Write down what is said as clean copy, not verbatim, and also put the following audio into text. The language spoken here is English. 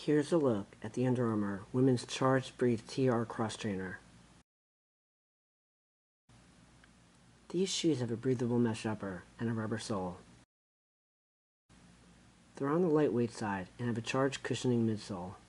Here's a look at the Under Armour Women's Charged Breathe TR Cross Trainer. These shoes have a breathable mesh upper and a rubber sole. They're on the lightweight side and have a charged cushioning midsole.